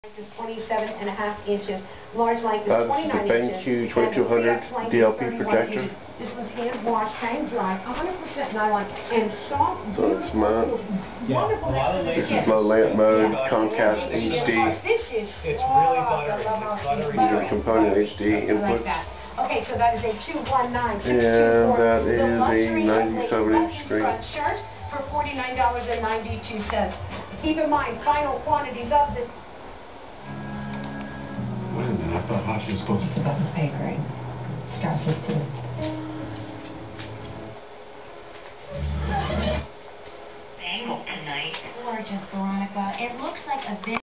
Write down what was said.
Is 27.5 inches. Large length is 29 Benq inches. CP220 DLP projector. Inches. This one's hand washed, hang dry, 100% nylon, and soft, so it's mine. wonderful next to the This skin. is my lamp mode, Comcast HD. This is it's really buttery. These are component HD inputs. Okay, so that is a 219 And that is luxury a 97-inch screen. front shirt for $49.92. Keep in mind, final quantities of the... Wait a minute, I thought Hashi was supposed to... It's about his pay grade. Strasses too. Angle tonight. Gorgeous, Veronica. It looks like a big...